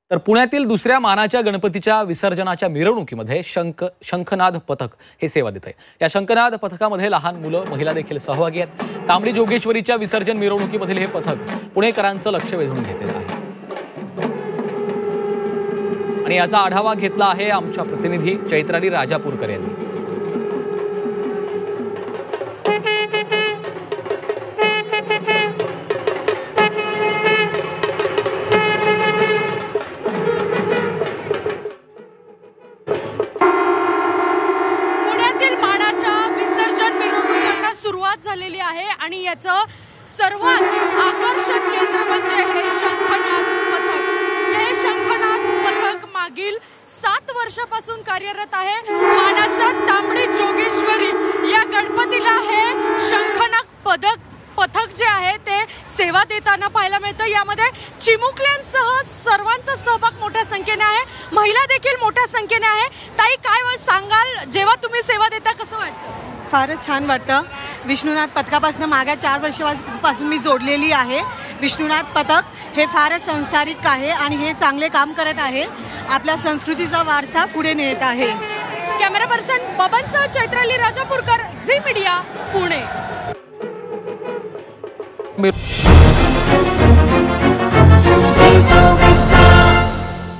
तर पुण्यातील दुसऱ्या मानाच्या गणपतीच्या विसर्जनाच्या मिरवणुकीमध्ये शंखनाद पथक हे सेवा देत आहे। या शंखनाद पथकामध्ये लहान मुलं, महिला देखील सहभागी आहेत। तांबडी जोगेश्वरीच्या विसर्जन मिरवणुकीमधील हे पथक पुणेकरांचं लक्ष वेधून घेतलेलं आहे आणि याचा आढावा घेतला आहे आमच्या प्रतिनिधी चैत्राली राजापूरकर यांनी। सुरुवात झालेली आहे आणि याचं सर्वात आकर्षण केंद्र म्हणजे हे शंखनाद पथक। हे शंखनाद पथक मागील 7 वर्षापासून कार्यरत आहे। मानाचा तांबडी जोगेश्वरी या गणपतीला हे शंखनाद पथक जे आहे ते सेवा देताना पाहायला मिळतं। यामध्ये चिमुकल्यांसह सर्वांचा सहभाग मोठ्या संख्येने आहे, महिला देखील मोठ्या संख्येने आहे। ताई, काय सांगाल, जेव्हा तुम्ही सेवा देता कसं वाटतं? फारच छान वाटतं। विष्णुनाथ पथकापासून मागे 4 वर्षापासून मी जोडलेली आहे। विष्णुनाथ पथक हे फारच संस्कारिक आहे आणि हे चांगले काम करत आहे, आपल्या संस्कृतीचा वारसा पुढे नेत आहे। कॅमेरा पर्सन बबनसह चैत्राली राजापूरकर, झी मीडिया, पुणे।